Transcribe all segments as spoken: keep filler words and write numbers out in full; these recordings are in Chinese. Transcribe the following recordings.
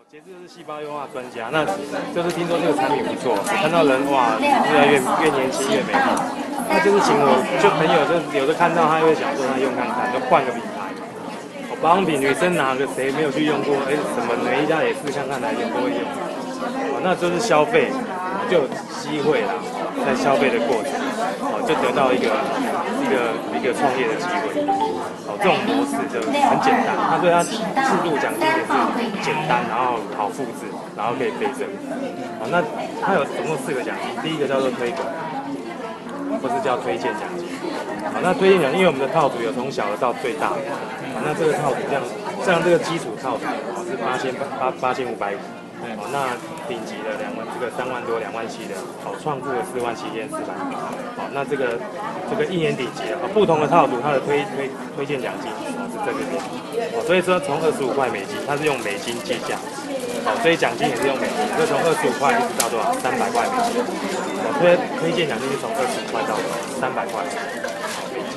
杰斯就是细胞优化专家，那就是听说这个产品不错，看到人哇越来越越年轻越美丽，那就是请我就朋友就有的看到他会想说他用看看，就换个品牌。我保养品女生拿个谁没有去用过？哎，什么每一家也试看看来用都会用。哦，那就是消费就有机会啦，在消费的过程，哦就得到一个一个一个创业的机会。哦，这种模式就很简单，它对它制度奖金也是简单，然后好复制，然后可以倍增。好，那它有总共四个奖金，第一个叫做推广，或是叫推荐奖金。好，那推荐奖金，因为我们的套组有从小的到最大的，好，那这个套组这样，像这个基础套组是八千八八千五百五。哦，那顶级的两万，这个三万多、两万七的，哦，创富的四万七千四百。好，那这个这个一年顶级的，哦，不同的套组它的推推推荐奖金哦是这个点，哦，所以说从二十五块美金，它是用美金计价，哦，所以奖金也是用美金，所以从二十五块一直到多少？三百块美金。哦，推推荐奖金是从二十五块到三百块美金。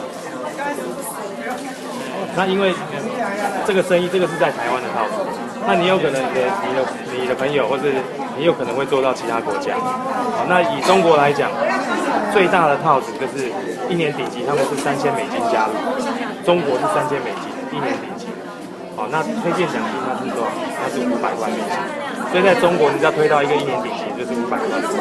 那因为这个生意，这个是在台湾的套组。那你有可能你的你的你的朋友，或是你有可能会做到其他国家。好，那以中国来讲，最大的套组就是一年顶级，他们是三千美金加入，中国是三千美金一年顶级。好，那推荐奖金它是多少？它是五百块美金。所以在中国，你只要推到一个一年顶级，就是五百块美金。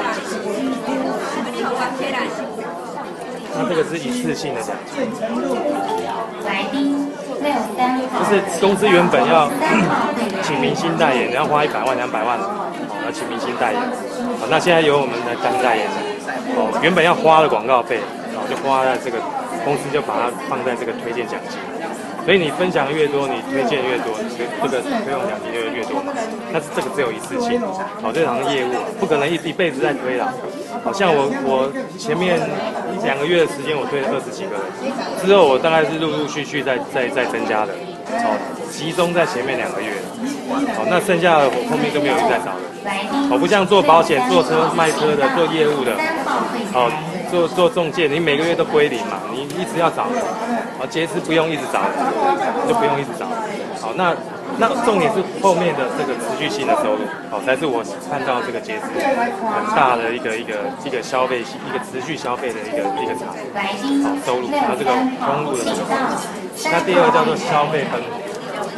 那这个是一次性的奖金。来宾六三，就是公司原本要请明星代言，然后花一百万、两百万，哦，要请明星代言，好，那现在由我们来当代言人，哦，原本要花的广告费，然后就花在这个公司就把它放在这个推荐奖金，所以你分享越多，你推荐越多，这个推广奖金就越多嘛。但是这个只有一次性，好，这行业务不可能一一辈子在推啦。好像我我前面两个月的时间，我推了二十几个人，之后我大概是陆陆续续在在在增加的，好，集中在前面两个月，好，那剩下的我后面就没有再找了。我不像做保险、做车卖车的、做业务的，好，做做中介，你每个月都归零嘛，你一直要找人，好，杰斯不用一直找人，就不用一直找人，好，那。那重点是后面的这个持续性的收入，好，才是我看到这个杰斯很大的一个一个一个消费一个持续消费的一个一个场，好收入，然后这个通路的部分。那第二个叫做消费分红，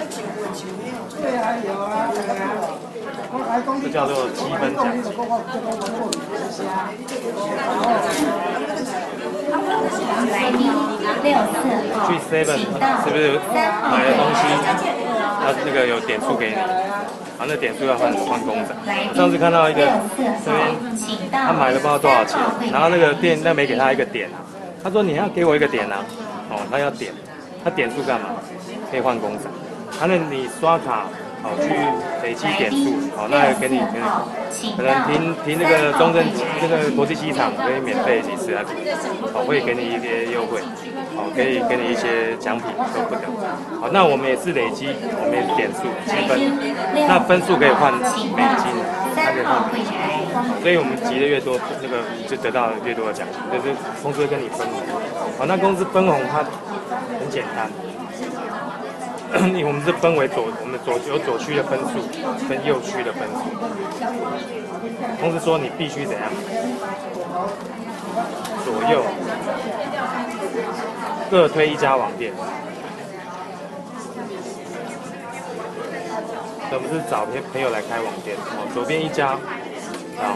这叫做积分奖金。去 seven 是不是买了东西？他那个有点数给你，啊，那点数要换换公仔。上次看到一个这边，他买了不知道多少钱，然后那个店那没给他一个点啊，他说你要给我一个点啊，哦，他要点，他点数干嘛？可以换公仔。他那你刷卡，好去累积点数，好，那给你给你，可能停停那个中正那个国际机场可以免费几次啊，好，会给你一些优惠。好，可以给你一些奖品都不等。好，那我们也是累积，我们也是点数积分，那分数可以换美金，它可以换美金。所以我们集的越多，那个就得到越多的奖金，就是公司会跟你分红。好，那公司分红它很简单，我们是分为左，我们左有左区的分数跟右区的分数。公司说你必须怎样，左右。各推一家网店，我们是找朋友来开网店，哦，左边一家，啊，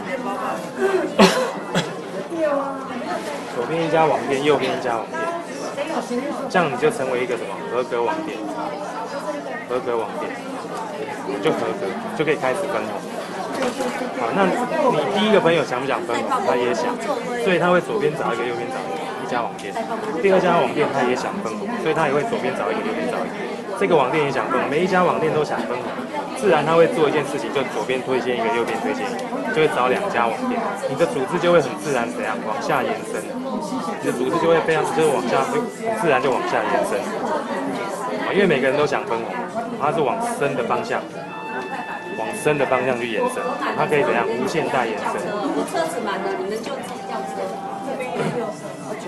左边一家网店，右边一家网店，这样你就成为一个什么合格网店，合格网店，就合格，就可以开始分红。好，那你第一个朋友想不想分红？他也想，所以他会左边找一个，右边找一个。一家网店，第二家网店他也想分红，所以他也会左边找一个，右边找一个。这个网店也想分红，每一家网店都想分红，自然他会做一件事情，就左边推荐一个，右边推荐一个，就会找两家网店，你的组织就会很自然怎样往下延伸，你的组织就会非常就是往下，会自然就往下延伸。因为每个人都想分红，他是往深的方向。往深的方向去延伸，它可以怎样无限大延伸？ 车子满了，你们就自己叫车。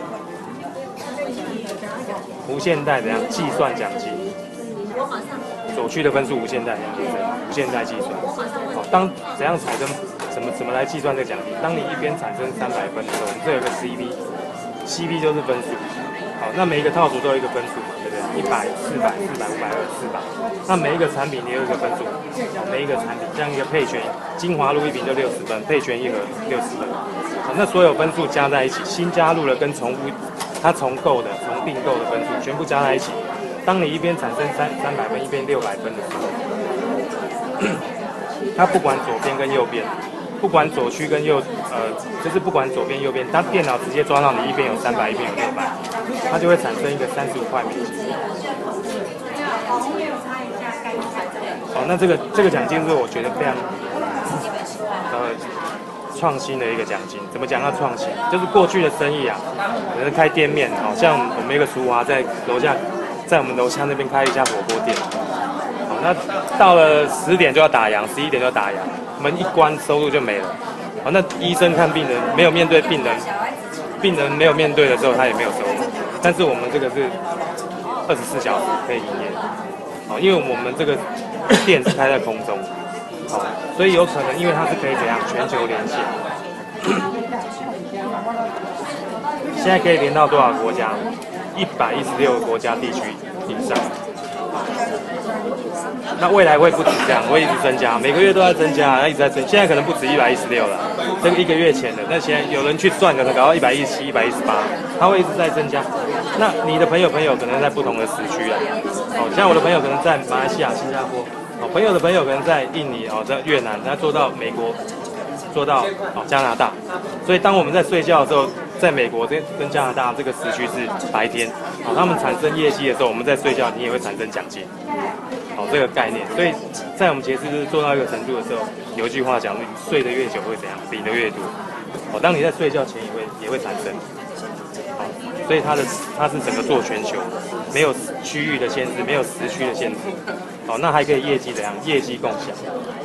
无限代怎样计算奖金？ 我马上。 左区的分数无限代，无限代计算。好，当怎样产生怎么怎么来计算这个奖金？当你一边产生三百分的时候，你这有个 C P，C P 就是分数。好，那每一个套组都有一个分数嘛，对不对？一百、四百、四百、五百、二、四百。那每一个产品也有一个分数，好，每一个产品像一个配全，精华露一瓶就六十分，配全一盒六十分。好，那所有分数加在一起，新加入的跟重复，它重购的、重订购的分数全部加在一起。当你一边产生三三百分，一边六百分的时候，它不管左边跟右边。不管左区跟右，呃，就是不管左边右边，当电脑直接抓到你一边有三百，一边有六百，它就会产生一个三十五块美金。好，那这个这个奖金是我觉得非常呃创新的一个奖金。怎么讲它创新？就是过去的生意啊，可能开店面，好像我们一个淑华在楼下，在我们楼下那边开一家火锅店。好，那到了十点就要打烊，十一点就要打烊。门一关，收入就没了。好，那医生看病人没有面对病人，病人没有面对的时候，他也没有收入。但是我们这个是二十四小时可以营业。好，因为我们这个店是开在空中，好，所以有可能因为它是可以怎样全球连线。现在可以连到多少国家？一百一十六个国家地区以上。那未来会不止这样，会一直增加，每个月都在增加，那一直在增。现在可能不止一百一十六了，这个一个月前的，那现在有人去算，可能搞到一百一十七、一百一十八，它会一直在增加。那你的朋友朋友可能在不同的时区啊，哦，像我的朋友可能在马来西亚、新加坡，哦，朋友的朋友可能在印尼，哦，在越南，他做到美国，做到哦加拿大。所以当我们在睡觉的时候，在美国跟跟加拿大这个时区是白天，哦，他们产生业绩的时候，我们在睡觉，你也会产生奖金。好，这个概念，所以在我们杰斯就是做到一个程度的时候，有一句话讲，你睡得越久会怎样，领得越多。好，当你在睡觉前也会也会产生。好，所以它的它是整个做全球，没有区域的限制，没有时区的限制。好，那还可以业绩怎样？业绩共享。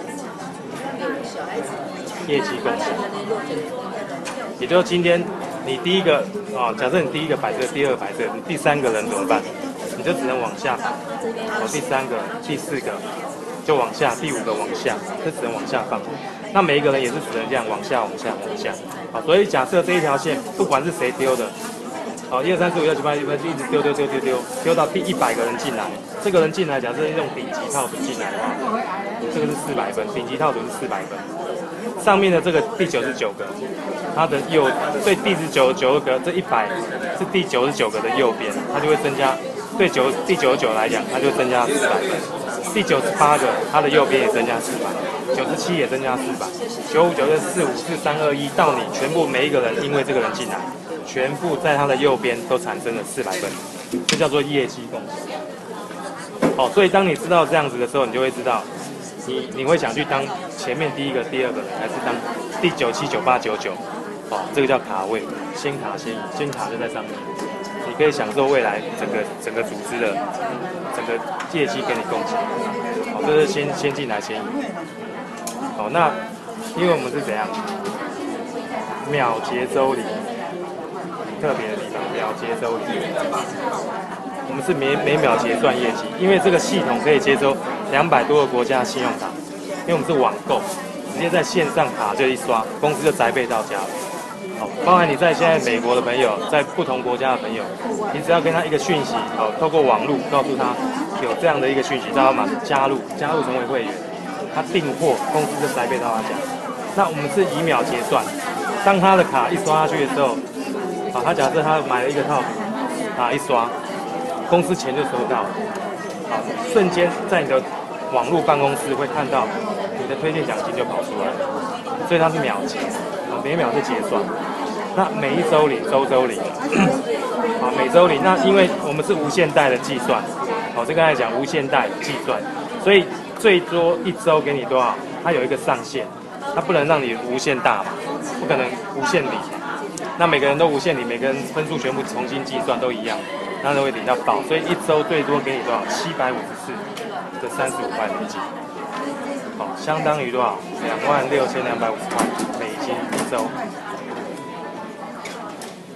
业绩共享，也就是今天你第一个啊，假设你第一个摆设，第二个摆设，你第三个人怎么办？你就只能往下摆，哦，第三个、第四个就往下，第五个往下，这只能往下放。那每一个人也是只能这样往下、往下、往下。好，所以假设这一条线不管是谁丢的，好，一二三四五六七八九十，一直丢丢丢丢丢，丢到第一百个人进来。这个人进来，假设用顶级套组进来的话，这个是四百分，顶级套组是四百分。上面的这个第九十九个，它的右对第十九九个这一百是第九十九个的右边，它就会增加。对九第九十九来讲，它就增加四百分；第九十八个，它的右边也增加四百；九十七也增加四百；九五九六四五四三二一，到你全部每一个人因为这个人进来，全部在他的右边都产生了四百分，这叫做业绩共享。好，所以当你知道这样子的时候，你就会知道，你你会想去当前面第一个、第二个人，还是当第九七九八九九？哦，这个叫卡位，先卡先赢，先卡就在上面。你可以享受未来整个整个组织的整个业绩给你共享，好，这是先先进来先赢。好，那因为我们是怎样秒节周礼，特别的地方秒节周礼，我们是每每秒结算业绩，因为这个系统可以接收两百多个国家的信用卡，因为我们是网购，直接在线上卡就一刷，公司就宅配到家了。好，包含你在现在美国的朋友，在不同国家的朋友，你只要跟他一个讯息，好，透过网络告诉他有这样的一个讯息，让他马上加入，加入成为会员，他订货，公司就宅配到他家。那我们是以秒结算，当他的卡一刷下去的时候，好，他假设他买了一个套组，卡一刷，公司钱就收到了，好，瞬间在你的网络办公室会看到你的推荐奖金就跑出来了，所以它是秒结。每秒是结算，那每一周领，周周领，好，每周领。那因为我们是无限代的计算，好，这刚才讲无限代计算，所以最多一周给你多少？它有一个上限，它不能让你无限大嘛，不可能无限领。那每个人都无限领，每个人分数全部重新计算都一样，那都会领到爆。所以一周最多给你多少？七百五十四的三十五块美金。好，相当于多少？两万六千两百五十块美金一周。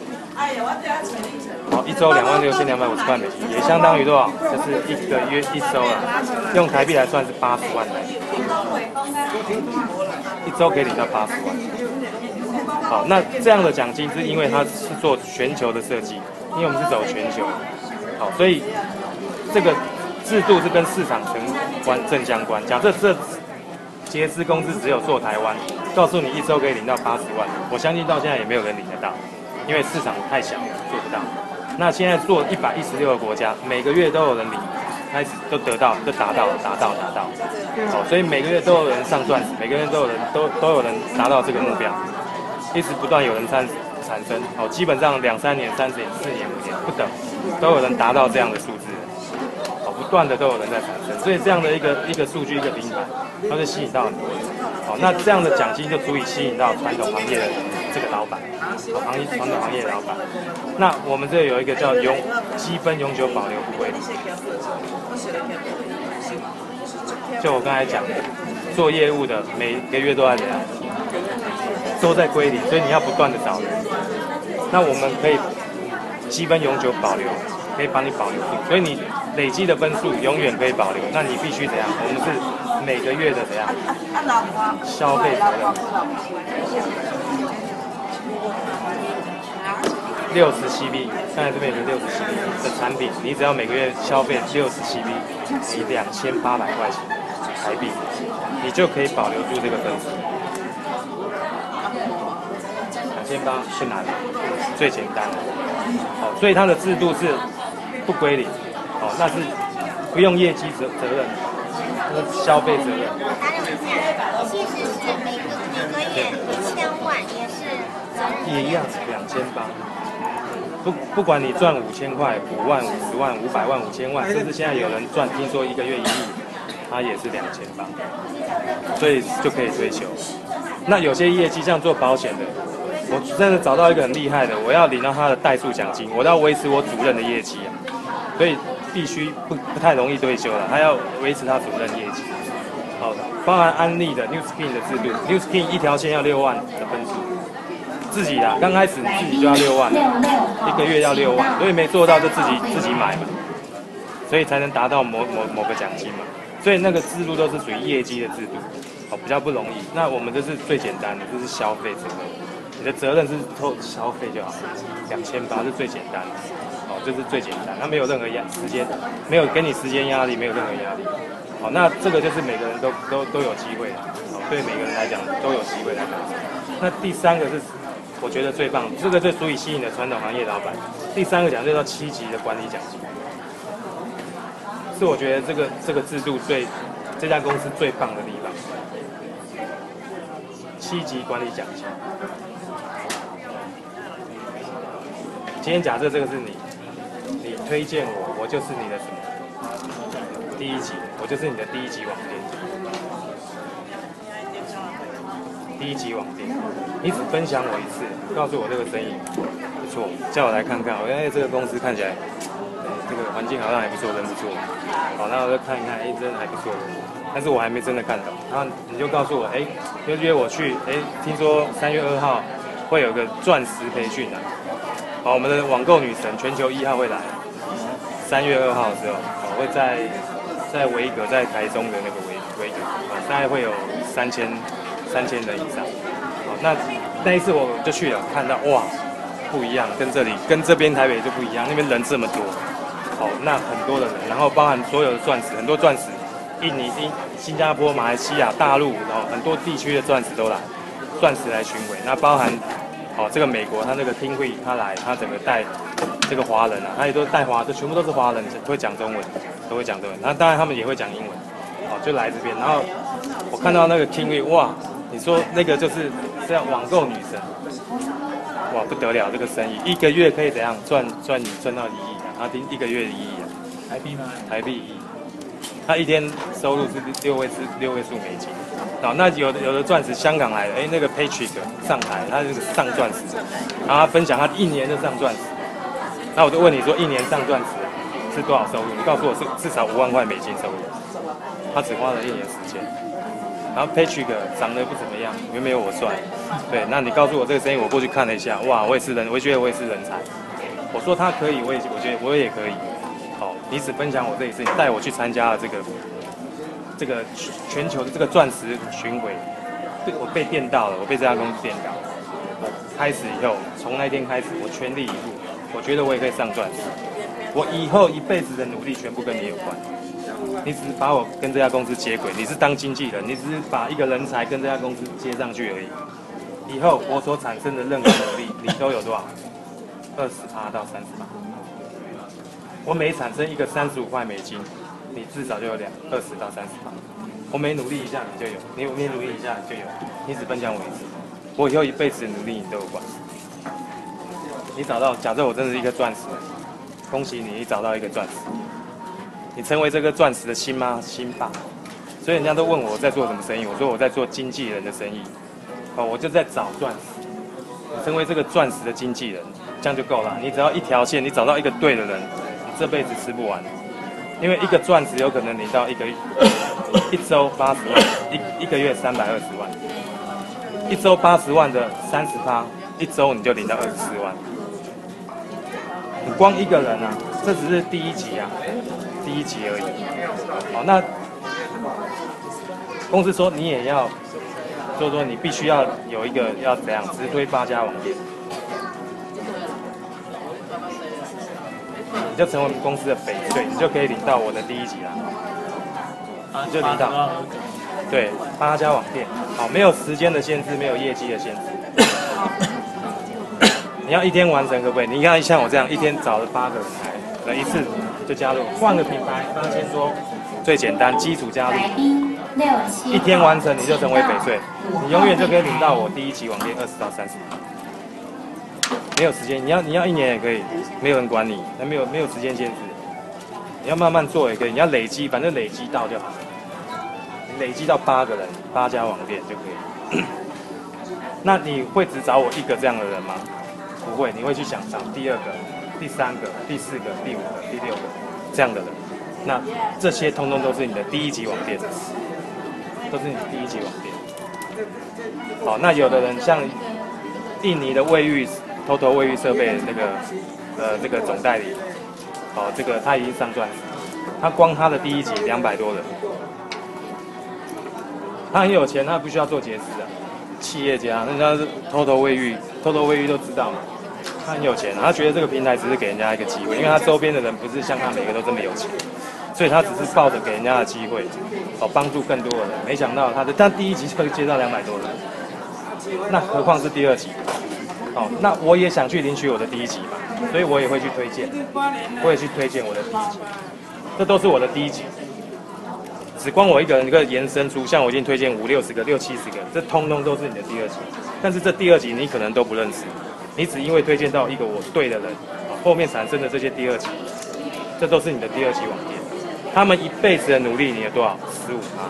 好，一周两万六千两百五十块美金，也相当于多少？就是一个月一周啊，用台币来算是八十万台币，一周可以领到八十万。好，那这样的奖金是因为它是做全球的设计，因为我们是走全球，好，所以这个制度是跟市场成关正相关。假设这杰斯公司只有做台湾，告诉你一周可以领到八十万，我相信到现在也没有人领得到，因为市场太小了，做不到。那现在做一百一十六个国家，每个月都有人领，开始都得到，都达到，达到，达到。好，所以每个月都有人上钻石，每个月都有人都都有人达到这个目标，一直不断有人产产生。好，基本上两三年、三年、四年、五年不等，都有人达到这样的数字。好，不断的都有人在产生，所以这样的一个一个数据一个平台，它就吸引到很多人。好，那这样的奖金就足以吸引到传统行业的这个老板。好，行业传统行业的老板，那我们这里有一个叫永积分永久保留不归零。就我刚才讲的，做业务的每个月都在怎样，都在归零，所以你要不断的找人。那我们可以积分永久保留，可以帮你保留住，所以你累积的分数永远可以保留。那你必须怎样？我们是每个月的怎样消费责任。六十 C B， 刚才这边有个六十 C B 的产品，你只要每个月消费六十 C B， 你两千八百块钱台币，你就可以保留住这个分数。两千八不难，最简单的。好，所以它的制度是不归零，好，那是不用业绩责责任，那是消费责任。 打两下，其实是每个每个月一千万也是责任。 也一样，两千八。不不管你赚五千块、五万、五十万、五百万、五千万，甚至现在有人赚，听说一个月一亿，他也是两千八，所以就可以追求。那有些业绩像做保险的，我真的找到一个很厉害的，我要领到他的代数奖金，我要维持我主任的业绩啊，所以必须不不太容易退休了，他要维持他主任业绩。好，包含安利的 Newskin 的制度 ，Newskin 一条线要六万的分数。自己啦，刚开始你自己就要六万，一个月要六万，所以没做到就自己自己买嘛，所以才能达到某某某个奖金嘛。所以那个制度都是属于业绩的制度，哦，比较不容易。那我们这是最简单的，这是消费责任，你的责任是透消费就好，两千八是最简单的，哦，这是最简单，它没有任何压时间，没有给你时间压力，没有任何压力。好，那这个就是每个人都都都有机会，哦，对每个人来讲都有机会来达成。那第三个是。我觉得最棒，这个最足以吸引的传统行业老板。第三个奖就叫七级的管理奖金，是我觉得这个这个制度最这家公司最棒的地方。七级管理奖金。今天假设这个是你，你推荐我，我就是你的什么？第一级，我就是你的第一级网店。第一级网店，你只分享我一次，告诉我这个生意不错，叫我来看看。我哎，这个公司看起来，哎，这个环境好像还不错，人不错。好，那我就看一看，哎，真的还不错。但是我还没真的看懂。然后你就告诉我，哎，就约我去，哎，听说三月二号会有个钻石培训啊。好，我们的网购女神全球一号会来，三月二号的时候，我会在在维格，在台中的那个维维格，啊，大概会有三千。三千人以上，好，那那一次我就去了，看到哇，不一样，跟这里跟这边台北就不一样，那边人这么多，好，那很多的人，然后包含所有的钻石，很多钻石，印尼、新新加坡、马来西亚、大陆，然后很多地区的钻石都来，钻石来巡回，那包含，哦，这个美国他那个听会他来，他整个带这个华人啊，他也都带华，这全部都是华人，会讲中文，都会讲中文，那当然他们也会讲英文，好，就来这边，然后我看到那个听会，哇！你说那个就是这样网购女神，哇不得了，这个生意一个月可以怎样赚赚你赚到一亿啊？他一个月一亿啊， 台币吗？ 台币一亿，他一天收入是六位是六位数美金。好，那有的有的钻石香港来的，哎那个 Patrick 上台，他这个上钻石，然后他分享他一年就上钻石，那我就问你说一年上钻石是多少收入？你告诉我是至少五万块美金收入，他只花了一年时间。 然后 Patrick 长得不怎么样，又没有我帅。对，那你告诉我这个生意，我过去看了一下，哇，我也是人，我觉得我也是人才。我说他可以，我也我觉得我也可以。好，彼此分享我这一次，你带我去参加了这个这个全球的这个钻石巡回，被我被电到了，我被这家公司电到。我开始以后，从那天开始，我全力以赴，我觉得我也可以上钻石。我以后一辈子的努力全部跟你有关。你只是把我跟这家公司接轨，你是当经纪人，你只是把一个人才跟这家公司接上去而已。以后我所产生的任何努力，你都有多少？二十趴到三十趴。我每产生一个三十五块美金，你至少就有两二十到三十趴。我每努力一下你就有，你每努力一下你就有，你只分享我一次，我以后一辈子的努力你都有关。你找到，假设我真的是一个钻石，恭喜你，你找到一个钻石。你成为这个钻石的新妈新爸，所以人家都问我在做什么生意，我说我在做经纪人的生意，哦，我就在找钻石，你成为这个钻石的经纪人，这样就够了。你只要一条线，你找到一个对的人，你这辈子吃不完，因为一个钻石有可能领到一个一周八十万，一一个月三百二十万，一周八十万的三十趴，一周你就领到二十四万。你光一个人啊，这只是第一集啊。第一集而已，好，那公司说你也要，就是说你必须要有一个要怎样直推八家网店，你就成为我们公司的翡翠，你就可以领到我的第一集啦，啊，就领到，对，八家网店，好，没有时间的限制，没有业绩的限制，你要一天完成可不可以？你看像我这样一天找了八个人来，来一次。就加入，换个品牌，八千多，最简单，基础加入，一天完成你就成为翡翠，你永远就可以领到我第一期网店二十到三十。没有时间，你要你要一年也可以，没有人管你，那没有没有时间限制，你要慢慢做也可以，你要累积，反正累积到就好，你累积到八个人，八家网店就可以。那你会只找我一个这样的人吗？不会，你会去想找第二个。第三个、第四个、第五个、第六个这样的人，那这些通通都是你的第一级网店，都是你的第一级网店。好，那有的人像印尼的卫浴、偷偷卫浴设备那个呃那个总代理，哦，这个他已经上钻石，他光他的第一级两百多人，他很有钱，他不需要做节食啊，企业家，人家是偷偷卫浴，偷偷卫浴都知道嘛。他很有钱，他觉得这个平台只是给人家一个机会，因为他周边的人不是像他每个都这么有钱，所以他只是抱着给人家的机会，哦，帮助更多的人。没想到他的他第一集就接到两百多人，那何况是第二集？哦，那我也想去领取我的第一集嘛，所以我也会去推荐，我也去推荐我的第一集，这都是我的第一集。只光我一个人一个延伸出，像我已经推荐五六十个、六七十个，这通通都是你的第二集。但是这第二集你可能都不认识。你只因为推荐到一个我对的人，后面产生的这些第二集，这都是你的第二期网店。他们一辈子的努力，你有多少？十五趴，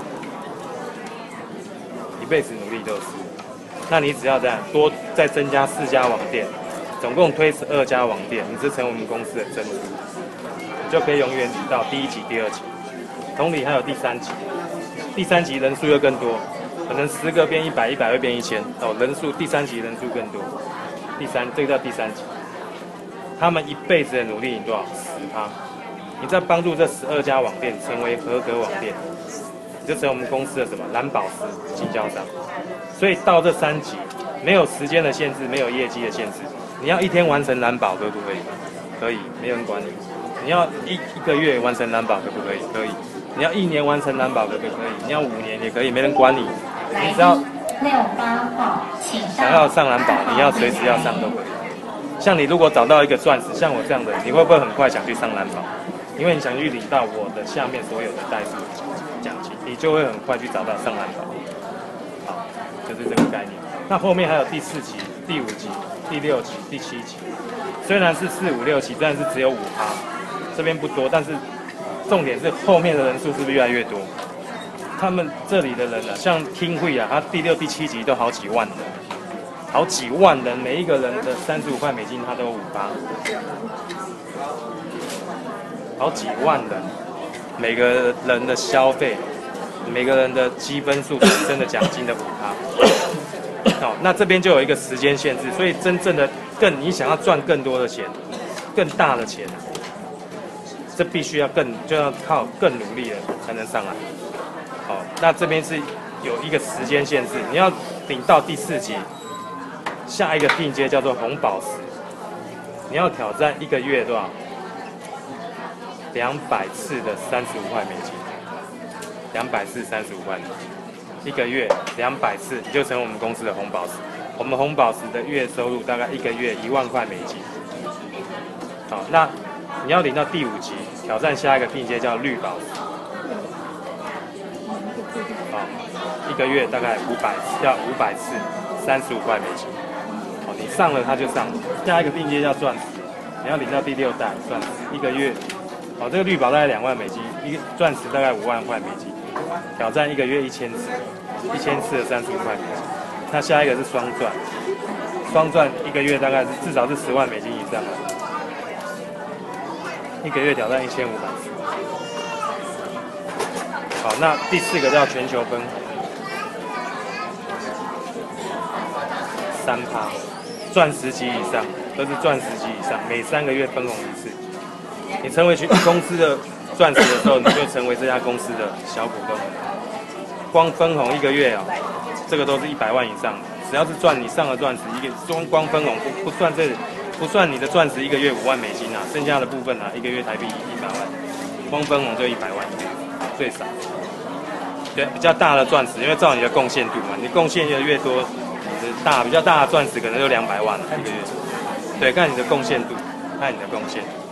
一辈子努力都有十五。那你只要这样多再增加四家网店，总共推十二家网店，你是成为我们公司的珍珠，你就可以永远领到第一集、第二集。同理还有第三集，第三集人数又更多，可能十个变一百，一百会变一千，哦，人数第三集人数更多。第三，这个叫第三集。他们一辈子的努力，你多少？十趴。你在帮助这十二家网店成为合格网店，你就成为我们公司的什么蓝宝石经销商。所以到这三集，没有时间的限制，没有业绩的限制。你要一天完成蓝宝可不可以？可以，没有人管你。你要一一个月完成蓝宝可不可以？可以。你要一年完成蓝宝可不可以？你要五年也可以，没人管你。你只要六八号，请想要上蓝宝，你要随时要上都可以。像你如果找到一个钻石，像我这样的，你会不会很快想去上蓝宝？因为你想去领到我的下面所有的代数奖金，你就会很快去找到上蓝宝。好，就是这个概念。那后面还有第四集、第五集、第六集、第七集，虽然是四五六集，但是只有五趴，这边不多，但是重点是后面的人数是不是越来越多？他们这里的人啊，像听会啊，他第六、第七集都好几万人，好几万人，每一个人的三十五块美金，他都有五趴，好几万人，每个人的消费每个人的积分数产生的奖金的五趴。好，那这边就有一个时间限制，所以真正的更你想要赚更多的钱，更大的钱，这必须要更就要靠更努力的才能上来。好，那这边是有一个时间限制，你要领到第四级，下一个进阶叫做红宝石，你要挑战一个月多少？两百次的三十五块美金，两百次三十五块美金，一个月两百次，你就成为我们公司的红宝石。我们红宝石的月收入大概一个月一万块美金。好，那你要领到第五级，挑战下一个进阶叫绿宝石。好，一个月大概五百，要五百次，三十五块美金。好，你上了它就上了。下一个进阶叫钻石，你要领到第六代钻石，一个月。好，这个绿宝大概两万美金，一个钻石大概五万块美金。挑战一个月一千次，一千次的三十五块美金。那下一个是双钻，双钻一个月大概是至少是十万美金以上的，一个月挑战一千五百次。好，那第四个叫全球分红，三趴，钻石级以上都是钻石级以上，每三个月分红一次。你成为公司的钻石的时候，你就成为这家公司的小股东。光分红一个月啊，这个都是一百万以上的。只要是赚你上了钻石，一个光光分红不不算这不算你的钻石一个月五万美金啊，剩下的部分啊，一个月台币一百万，光分红就一百万最少。对，比较大的钻石，因为照你的贡献度嘛，你贡献的越多，你的大比较大的钻石可能就两百万了一个月。对，看你的贡献度，看你的贡献。